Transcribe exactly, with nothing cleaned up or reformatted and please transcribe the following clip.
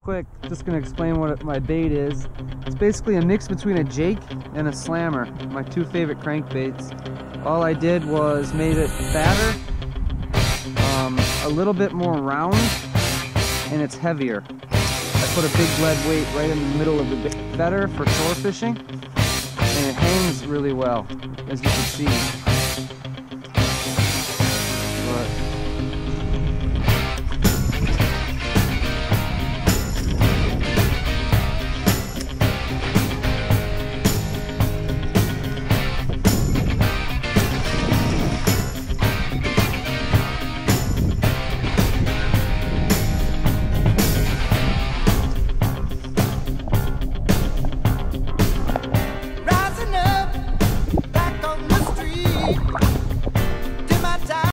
Quick, just gonna explain what my bait is. It's basically a mix between a jake and a slammer, my two favorite crankbaits. All I did was made it fatter, um, a little bit more round, and it's heavier. I put a big lead weight right in the middle of the bait. Better for shore fishing, and it hangs really well, as you can see.